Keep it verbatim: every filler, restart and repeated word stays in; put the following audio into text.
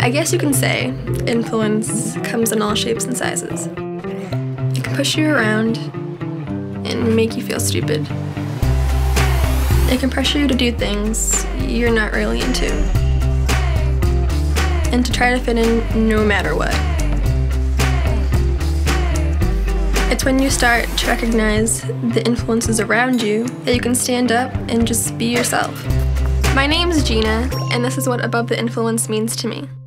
I guess you can say influence comes in all shapes and sizes. It can push you around and make you feel stupid. It can pressure you to do things you're not really into, and to try to fit in no matter what. It's when you start to recognize the influences around you that you can stand up and just be yourself. My name's Geena, and this is what Above the Influence means to me.